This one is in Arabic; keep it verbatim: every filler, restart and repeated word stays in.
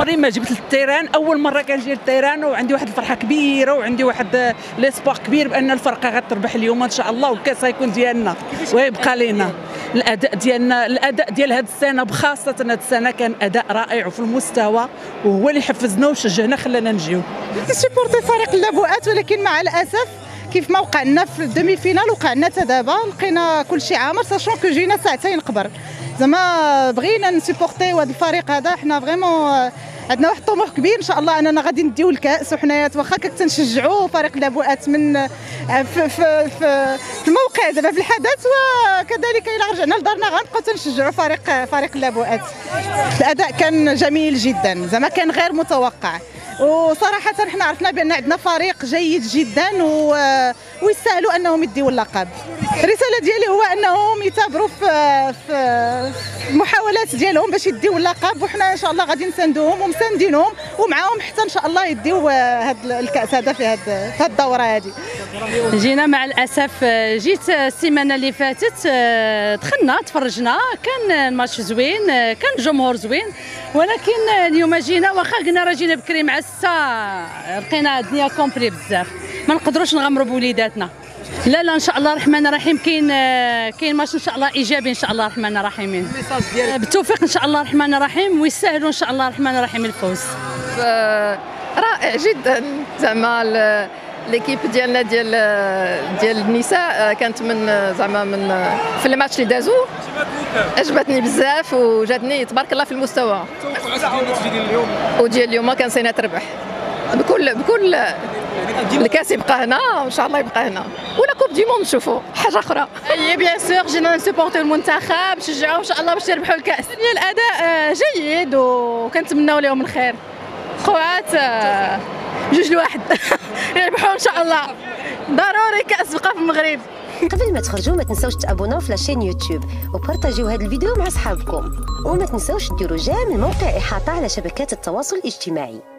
عمري ما جبت التيران، اول مره كنجي للتيران وعندي واحد الفرحه كبيره وعندي واحد ليسبوار كبير بان الفرقه غتربح اليوم ان شاء الله، والكاس غيكون ديالنا ويبقى لينا. الاداء ديالنا الاداء ديال هذه السنه بخاصه هذه السنه كان اداء رائع وفي المستوى، وهو اللي حفزنا وشجعنا خلانا نجيو. كنسيبورتي فريق اللابؤات، ولكن مع الاسف كيف ما وقع لنا في الدومي فينال وقع لنا حتى دابا لقينا كلشي عامر، ساشون كو جينا ساعتين قبل. زعما بغينا نسيبورتيو هذا الفريق هذا، حنا فريمون عندنا واحد الطموح كبير ان شاء الله اننا غادي نديو الكاس، وحنايا واخا كنشجعوا فريق اللابؤات من في, في, في, في الموقع دابا في الحدث، وكذلك الى رجعنا لدارنا غنبقاو تنشجعوا فريق فريق اللابؤات. الاداء كان جميل جدا، زعما كان غير متوقع، وصراحه حنا عرفنا بان عندنا فريق جيد جدا ويستاهلوا انهم يديوا اللقب. الرساله ديالي هو انهم يتابعوا في في المحاولات ديالهم باش يديوا اللقب، وحنا ان شاء الله غادي نساندوهم ومساندينهم ومعاهم حتى ان شاء الله يديوا هذا الكاس هذا في هذه في الدوره هذه. جينا مع الاسف، جيت السيمانه اللي فاتت دخلنا تفرجنا، كان الماتش زوين، كان الجمهور زوين، ولكن اليوم جينا واخا قلنا راه جينا بكري مع الساعه لقينا الدنيا كومبلي بزاف، ما نقدروش نغمروا بوليداتنا. لا لا ان شاء الله الرحمن الرحيم، كاين كاين ماتش ان شاء الله ايجابي ان شاء الله الرحمن الرحيم، بالتوفيق ان شاء الله الرحمن الرحيم، ويستاهلوا ان شاء الله الرحمن الرحيم الفوز. رائع جدا، زعما ليكيب ديالنا ديال ديال النساء كانت من زعما من في الماتش اللي دازو عجبتني بزاف وجاتني تبارك الله في المستوى. وديال اليوم كنسينا تربح بكل بكل الكاس يبقى هنا وان شاء الله يبقى هنا، ولا كوب دي موند نشوفوا حاجه اخرى. اي بيان سور جينا نسيبورتيو المنتخب، نشجعوه ان شاء الله باش يربحوا الكاس. الاداء جيد وكنتمناو لهم الخير. خوات جوج لواحد يربحوا ان شاء الله، ضروري كاس بقى في المغرب. قبل ما تخرجوا ما تنساوش تابوناو في لاشين يوتيوب وبارطاجيو هذا الفيديو مع اصحابكم، وما تنساوش ديروا جيم الموقع احاطه على شبكات التواصل الاجتماعي.